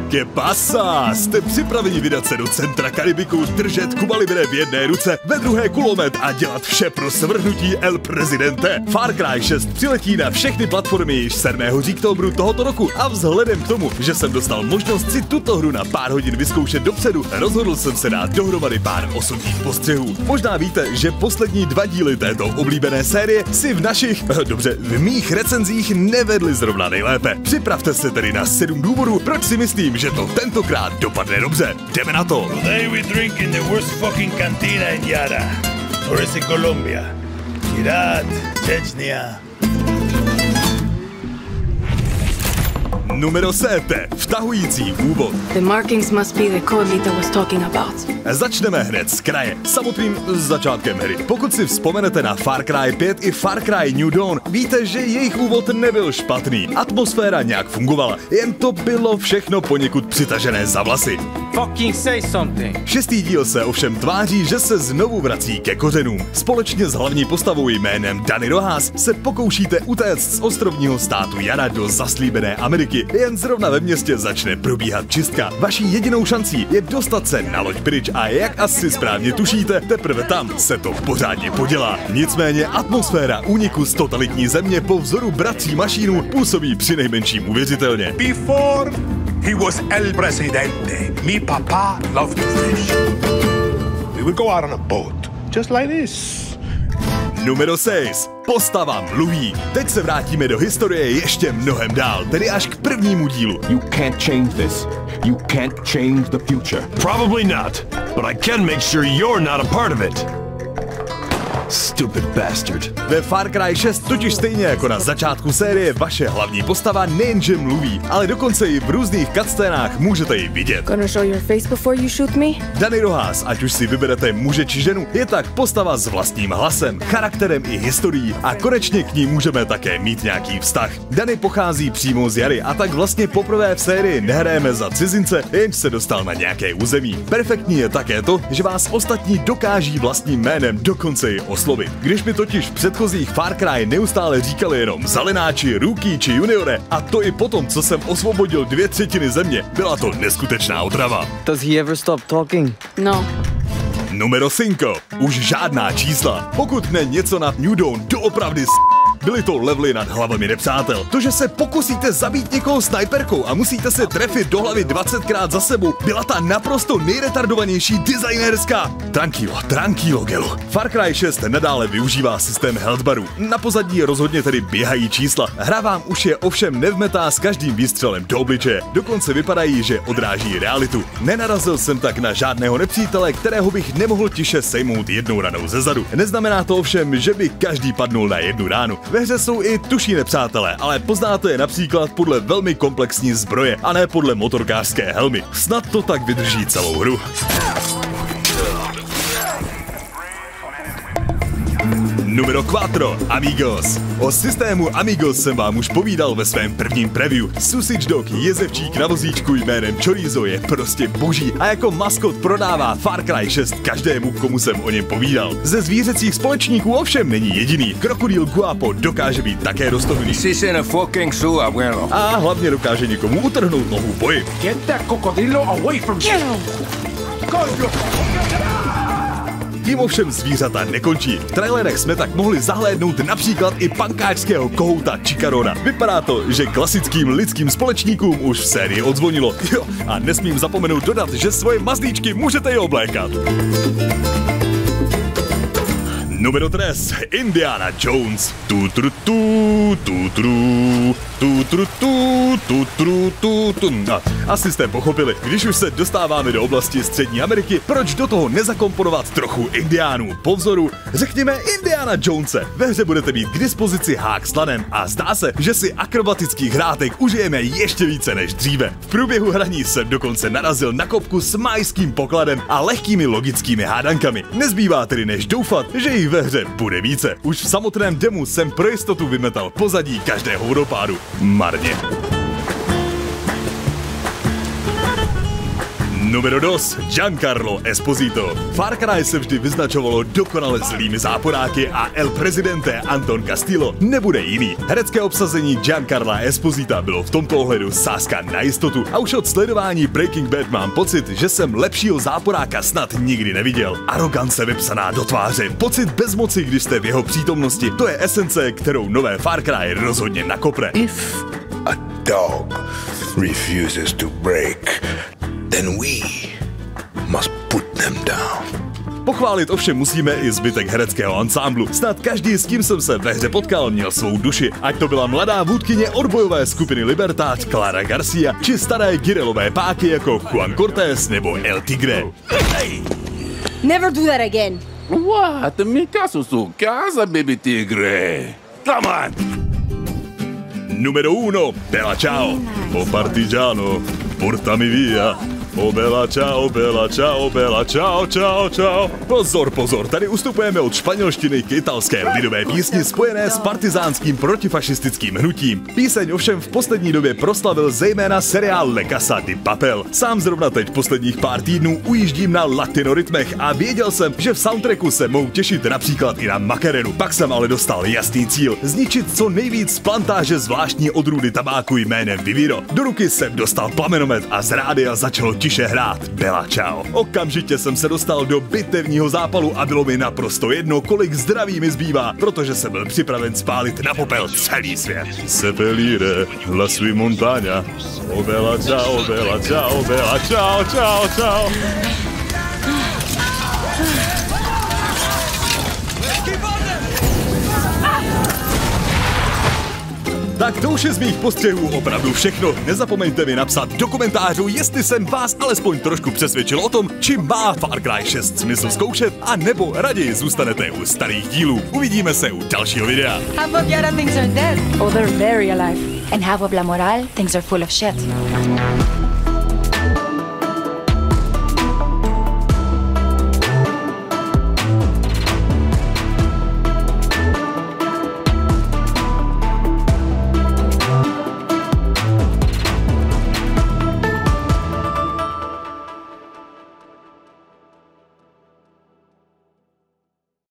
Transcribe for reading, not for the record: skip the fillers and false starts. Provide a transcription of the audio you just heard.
Que pasa? Jste připraveni vydat se do centra Karibiku, držet Cuba Libre v jedné ruce, ve druhé kulomet a dělat vše pro svrhnutí El Presidente? Far Cry 6 přiletí na všechny platformy již 7. října tohoto roku a vzhledem k tomu, že jsem dostal možnost si tuto hru na pár hodin vyzkoušet dopředu, rozhodl jsem se dát dohromady pár osobních postřehů. Možná víte, že poslední 2 díly této oblíbené série si v mých recenzích nevedly zrovna nejlépe. Připravte se tedy na 7 důvodů, proč si myslím, že to tentokrát dopadne dobře. Jdeme na to. Today we drink in the worst fucking cantina in Yara. Or is it Colombia? Irak, Chechnya. Numero 7. Vtahující úvod. The markings must be the code Lita was talking about. Začneme hned z kraje, samotným začátkem hry. Pokud si vzpomenete na Far Cry 5 i Far Cry New Dawn, víte, že jejich úvod nebyl špatný. Atmosféra nějak fungovala, jen to bylo všechno poněkud přitažené za vlasy. Fucking say something. 6. díl se ovšem tváří, že se znovu vrací ke kořenům. Společně s hlavní postavou jménem Dani Rojas se pokoušíte utéct z ostrovního státu Yara do zaslíbené Ameriky. Jen zrovna ve městě začne probíhat čistka. Vaší jedinou šancí je dostat se na loď pryč a jak asi správně tušíte, teprve tam se to pořádně podělá. Nicméně atmosféra úniku z totalitní země po vzoru bratří Mašínů působí přinejmenším uvěřitelně. Before he was El Presidente, mi papa loved to fish. We would go out on a boat, just like this. Numero 6. Postava mluví. Teď se vrátíme do historie ještě mnohem dál, tedy až k prvnímu dílu. You can't change this. You can't change the future. Probably not, but I can make sure you're not a part of it. Stupid bastard. Ve Far Cry 6 totiž stejně jako na začátku série vaše hlavní postava nejenže mluví, ale dokonce i v různých cutscénách můžete ji vidět. Gonna show your face before you shoot me? Dani Rojas, ať už si vyberete muže či ženu, je tak postava s vlastním hlasem, charakterem i historií a konečně k ní můžeme také mít nějaký vztah. Dani pochází přímo z Jary a tak vlastně poprvé v sérii nehrajeme za cizince, jenž se dostal na nějaké území. Perfektní je také to, že vás ostatní dokáží vlastním jménem dokonce i oslovit. Když mi totiž v předchozích Far Cry neustále říkali jenom zelenáči, rookie či juniore, a to i potom, co jsem osvobodil 2/3 země, byla to neskutečná otrava. Does he ever stop talking? No. Numero 5. Už žádná čísla. Pokud ne něco nad New Dawn doopravdy byly to levely nad hlavami nepřátel. To, že se pokusíte zabít někoho snajperkou a musíte se trefit do hlavy 20krát za sebou, byla ta naprosto nejretardovanější designerská. Tranquilo, Gelu. Far Cry 6 nadále využívá systém health baru. Na pozadí rozhodně tedy běhají čísla. Hra vám už je ovšem nevmetá s každým výstřelem do obličeje. Dokonce vypadají, že odráží realitu. Nenarazil jsem tak na žádného nepřítele, kterého bych nemohl tiše sejmout jednou ranou zezadu. Neznamená to ovšem, že by každý padnul na jednu ránu. Ve hře jsou i tuší nepřátelé, ale poznáte je například podle velmi komplexní zbroje a ne podle motorkářské helmy. Snad to tak vydrží celou hru. Numero 4. Amigos. O systému Amigos jsem vám už povídal ve svém prvním preview. Sausage Dog, jezevčík na vozíčku jménem Chorizo, je prostě boží a jako maskot prodává Far Cry 6 každému, komu jsem o něm povídal. Ze zvířecích společníků ovšem není jediný. Krokodýl Guapo dokáže být také roztomilý. A hlavně dokáže někomu utrhnout nohu v boji. Get that cocodrilo away from me. Tím ovšem zvířata nekončí. V trailerech jsme tak mohli zahlédnout například i pankáčského kohouta Chikarona. Vypadá to, že klasickým lidským společníkům už v sérii odzvonilo. Jo, a nesmím zapomenout dodat, že svoje mazlíčky můžete i oblékat. Numero 3. Indiana Jones. Asi jste pochopili, když už se dostáváme do oblasti Střední Ameriky, proč do toho nezakomponovat trochu indiánů po vzoru, řekněme, Indiana Jonese. Ve hře budete mít k dispozici hák s lanem a zdá se, že si akrobatických hrátek užijeme ještě více než dříve. V průběhu hraní jsem dokonce narazil na kopku s majským pokladem a lehkými logickými hádankami. Nezbývá tedy než doufat, že jich ve hře bude více. Už v samotném demu jsem pro jistotu vymetal pozadí každého vodopádu. Marně. Numero 2. Giancarlo Esposito. Far Cry se vždy vyznačovalo dokonale zlými záporáky a El Presidente Anton Castillo nebude jiný. Herecké obsazení Giancarla Esposita bylo v tomto ohledu sázka na jistotu a už od sledování Breaking Bad mám pocit, že jsem lepšího záporáka snad nikdy neviděl. Arogance vypsaná do tváře, pocit bezmoci, když jste v jeho přítomnosti, to je esence, kterou nové Far Cry rozhodně nakopne. If a dog refuses to break, then we must put them down. Pochválit ovšem musíme i zbytek hereckého ansámblu. Snad každý, s kým jsem se ve hře potkal, měl svou duši. Ať to byla mladá vůdkyně odbojové skupiny Libertad Clara Garcia, či staré Girelové páky jako Juan Cortés nebo El Tigre. Never do that again. What? Mi caso su casa, baby tigre. Come on! Numero 1. Bella ciao. O partigiano, portami via. O bella ciao, bella ciao, bella ciao, ciao, ciao. Pozor, pozor, tady ustupujeme od španělštiny k italské lidové písni spojené s partizánským protifašistickým hnutím. Píseň ovšem v poslední době proslavil zejména seriál La Casa de Papel. Sám zrovna teď posledních pár týdnů ujíždím na latinorytmech a věděl jsem, že v soundtracku se mohu těšit například i na Macarenu. Pak jsem ale dostal jasný cíl, zničit co nejvíc z plantáže zvláštní odrůdy tabáku jménem Viviro. Do ruky jsem dostal plamenomet a z rádia začalo tiše hrát Bella ciao. Okamžitě jsem se dostal do bitevního zápalu a bylo mi naprosto jedno, kolik zdraví mi zbývá, protože jsem byl připraven spálit na popel celý svět. Seppellire la sua montagna. O bella ciao, bella ciao, bella ciao, ciao, ciao. Tak to už je z mých postřehů opravdu všechno. Nezapomeňte mi napsat do komentářů, jestli jsem vás alespoň trošku přesvědčil o tom, či má Far Cry 6 smysl zkoušet, a nebo raději zůstanete u starých dílů. Uvidíme se u dalšího videa. Half of Yara things are dead. Oh, they're very alive. And half of La Moral thinks they're full of shit.